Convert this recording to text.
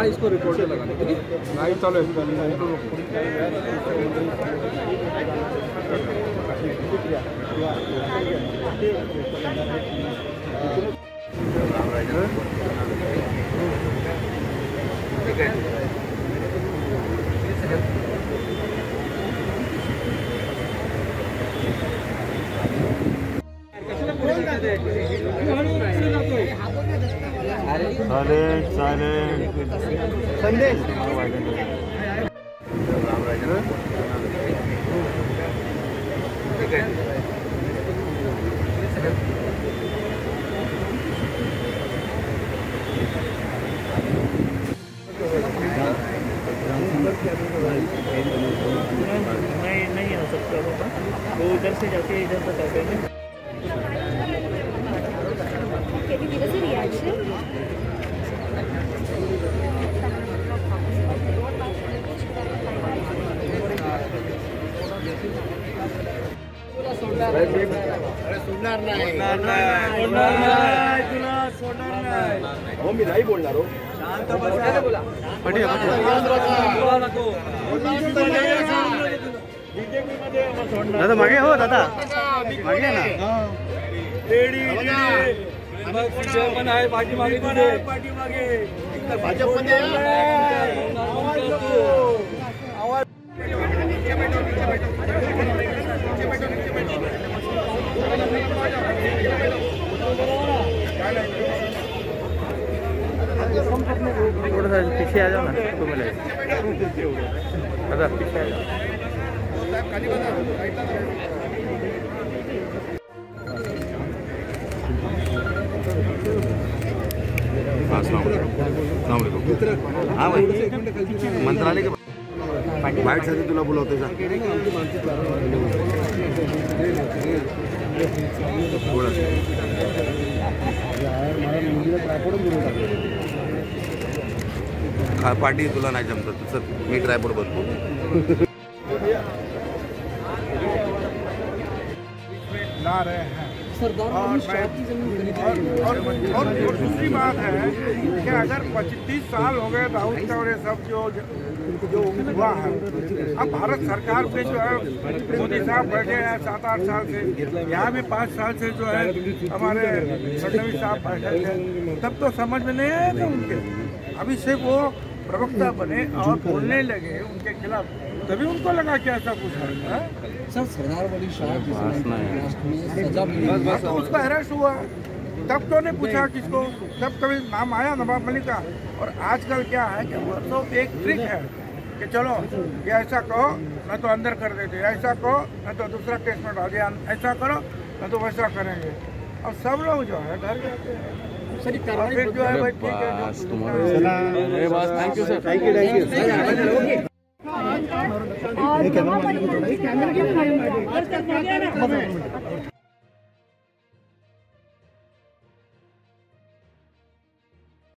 इसको रिपोर्ट लगाने के लिए नहीं चलो ठीक है। संदेश ठीक है। नहीं हो सकता होगा वो उधर से जाके इधर तक आ गए। Can you give us a reaction? हो मी नाही बोलणार हो शांत बसा बोला दादा मागे हो दादा मागे ना पण आहे पाठीमागे पाठीमागे भाजपमध्ये थोड़ा सा पीछे आ जाओ ना तो मिलेगा दादा पीछे आ जाओ हाँ भाई मंत्रालय के बाइट साठी तुला बोलवते जा पार्टी तुला नाही जमत तसं मी ट्रायपोड बनतो ला रहे हैं और दूसरी बात है कि अगर 25 साल हो गए दाऊद का और ये सब जो हुआ है अब भारत सरकार पे जो है मोदी साहब बैठे हैं 7-8 साल से यहाँ भी 5 साल से जो है हमारे फडणवीस साहब बैठे थे तब तो समझ में नहीं आया था उनके अभी से वो प्रवक्ता बने और बोलने लगे उनके खिलाफ तभी उनको लगा कि ऐसा कुछ है सर सरदार वली शाह तो उसका अरेस्ट हुआ तब तो नहीं पूछा किसको तब कभी नाम आया नवाब मलिक का और आजकल क्या है कि वो तो एक ट्रिक है कि चलो ये ऐसा कहो मैं तो अंदर कर देते ऐसा कहो मैं तो दूसरा केस में डाल दिया ऐसा करो मैं तो वैसा करेंगे अब सब लोग जो है घर जाते हैं फिर जो है भाई ठीक है थैंक यू सर